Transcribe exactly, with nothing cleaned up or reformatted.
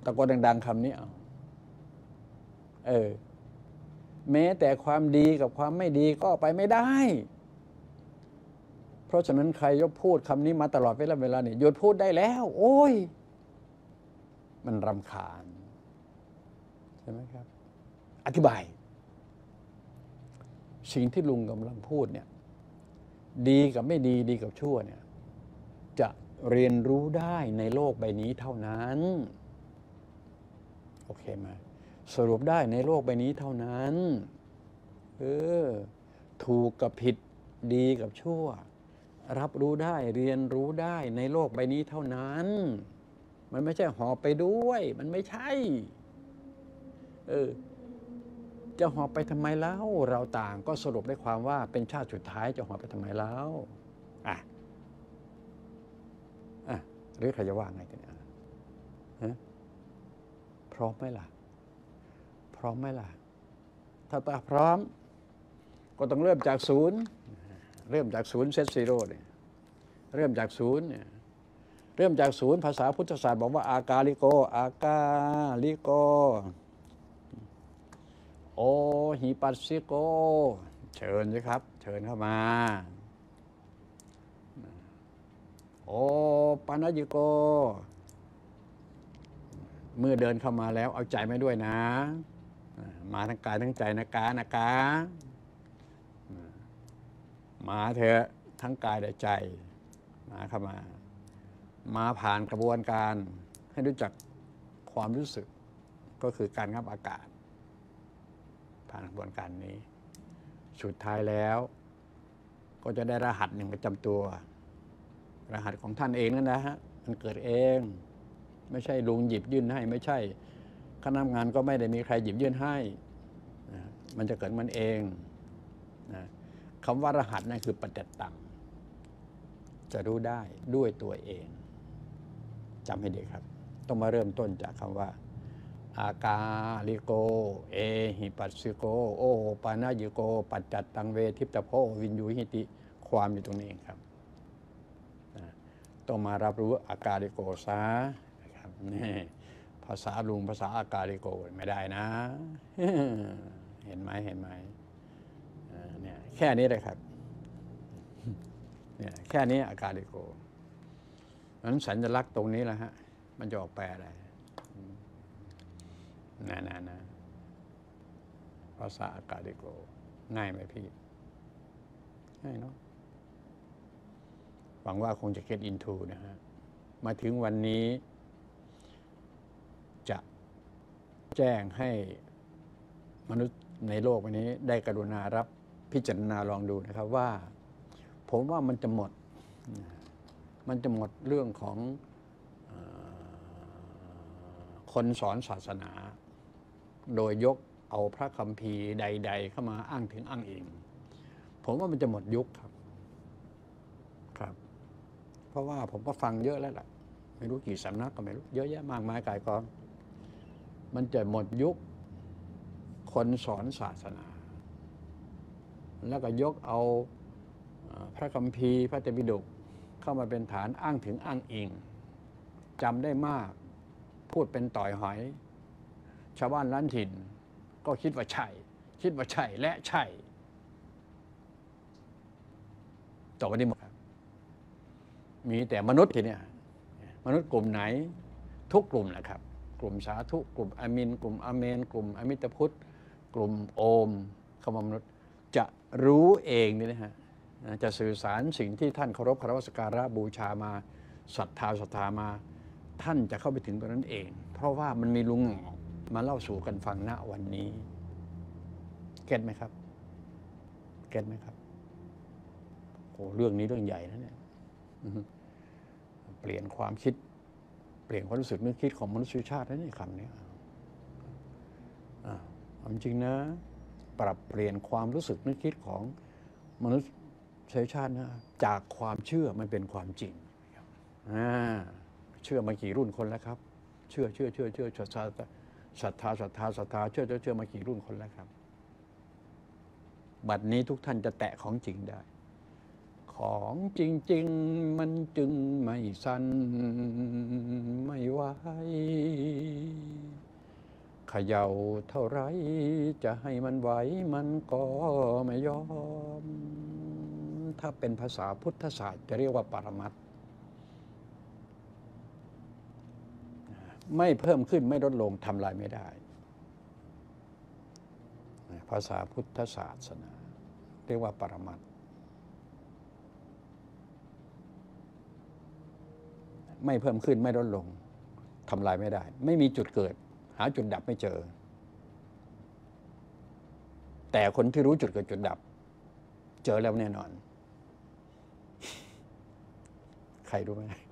ะโกนดังๆคำนี้เอาเออแม้แต่ความดีกับความไม่ดีก็ไปไม่ได้เพราะฉะนั้นใครยกพูดคำนี้มาตลอดเวลาเวลาเนี่ยหยุดพูดได้แล้วโอ้ยมันรำคาญใช่ไหมครับอธิบายสิ่งที่ลุงกำลังพูดเนี่ยดีกับไม่ดีดีกับชั่วเนี่ยจะเรียนรู้ได้ในโลกใบนี้เท่านั้นโอเคไหมสรุปได้ในโลกใบนี้เท่านั้นเออถูกกับผิดดีกับชั่วรับรู้ได้เรียนรู้ได้ในโลกใบนี้เท่านั้นมันไม่ใช่หอบไปด้วยมันไม่ใช่เออจะหอบไปทำไมแล้วเราต่างก็สรุปได้ความว่าเป็นชาติสุดท้ายจะหอบไปทำไมแล้วอ่ะอ่ะหรือใครจะว่าไงกันเนี่ยฮะพร้อมไหมล่ะพร้อมไหมล่ะถ้าตาพร้อมก็ต้องเริ่มจากศูนย์เริ่มจากศูนย์เซตซีโร่เนี่ยเริ่มจากศูนย์เนี่ยเริ่มจากศูนย์ภาษาพุทธศาสตร์บอกว่าอากาลิโกอากาลิโกโอหิปัสสิโกเชิญสิครับเชิญเข้ามาโอปัญญิโกเมื่อเดินเข้ามาแล้วเอาใจมาด้วยนะมาทั้งกายทั้งใจนะกานะกามาเถอะทั้งกายและใจมาเข้ามามาผ่านกระบวนการให้รู้จักความรู้สึกก็คือการงับอากาศผ่านกระบวนการนี้สุดท้ายแล้วก็จะได้รหัสหนึ่งประจำตัวรหัสของท่านเองนั่นนะฮะมันเกิดเองไม่ใช่ลุงหยิบยื่นให้ไม่ใช่คณะทำงานก็ไม่ได้มีใครหยิบยื่นให้นะมันจะเกิดมันเองนะคำว่ารหัสนั่นคือปัจจตังจะรู้ได้ด้วยตัวเองจำให้ดีครับต้องมาเริ่มต้นจากคำว่าอากาลิโกเอหิปัสสิโกโอปานายิโกปัจจัตตังเวทิปตโพวินยูหิติความอยู่ตรงนี้เองครับต้องมารับรู้อากาลิโกซะนะครับนี่ภาษาลุงภาษาอากาลิโกไม่ได้นะเห็นไหมเห็นไหมเนี่ยแค่นี้เลยครับเนี่ยแค่นี้อากาลิโกนั้นสัญลักษณ์ตรงนี้แหละฮะมันจะออกแปลอะไรนะนะนะภาษาอากาลิโกง่ายไหมพี่ง่ายเนาะหวังว่าคงจะ get into นะฮะมาถึงวันนี้จะแจ้งให้มนุษย์ในโลกวันนี้ได้กรุณารับพิจารณาลองดูนะครับว่าผมว่ามันจะหมดมันจะหมดเรื่องของคนสอนศาสนาโดยยกเอาพระคัมภีร์ใดๆเข้ามาอ้างถึงอ้างเองผมว่ามันจะหมดยุคครับครับเพราะว่าผมก็ฟังเยอะแล้วล่ะไม่รู้กี่สำนักก็ไม่รู้เยอะแยะมากมายกายกองมันจะหมดยุคคนสอนศาสนาแล้วก็ยกเอาพระคัมภีร์พระเตปิฎกเข้ามาเป็นฐานอ้างถึงอ้างอิงจำได้มากพูดเป็นต่อยหอยชาวบ้านล้านถิ่นก็คิดว่าใช่คิดว่าใช่และใช่ต่อไปนี้หมดครับมีแต่มนุษย์ทีนี้มนุษย์กลุ่มไหนทุกกลุ่มแหละครับกลุ่มสาธุกลุ่มอามินกลุ่มอาเมนกลุ่มอมิตพุทธกลุ่มโอมคำว่ามนุษย์จะรู้เองนี่นะฮะจะสื่อสารสิ่งที่ท่านเคารพคารวะสักการะบูชามาศรัทธาศรัทธามาท่านจะเข้าไปถึงตรงนั้นเองเพราะว่ามันมีลุงมาเล่าสู่กันฟังณวันนี้เก็ตไหมครับเก็ตไหมครับโอ้เรื่องนี้เรื่องใหญ่นะเนี่ยเปลี่ยนความคิดเปลี่ยนความรู้สึกนึกคิดของมนุษยชาตินะนี่คำนี้เอาจริงนะปรับเปลี่ยนความรู้สึกนึกคิดของมนุษยชาตินะจากความเชื่อมันเป็นความจริงเชื่อมากี่รุ่นคนแล้วครับเชื่อเชื่อเชื่อเชื่อศรัทธาศรัทธาศรัทธาศรัทธาเชื่อเชื่อเชื่อมากี่รุ่นคนแล้วครับบัดนี้ทุกท่านจะแตะของจริงได้ของจริงๆมันจึงไม่สั่นไม่ไหวเขย่าเท่าไรจะให้มันไหวมันก็ไม่ยอม ถ้าเป็นภาษาพุทธศาสตร์จะเรียกว่าปรมัตถ์ไม่เพิ่มขึ้นไม่ลดลงทำลายไม่ได้ ภาษาพุทธศาสนาเรียกว่าปรมัตถ์ไม่เพิ่มขึ้นไม่ลดลงทำลายไม่ได้ ไม่มีจุดเกิดหาจุดดับไม่เจอ แต่คนที่รู้จุดเกิดจุดดับเจอแล้วแน่นอน ใครรู้ไหม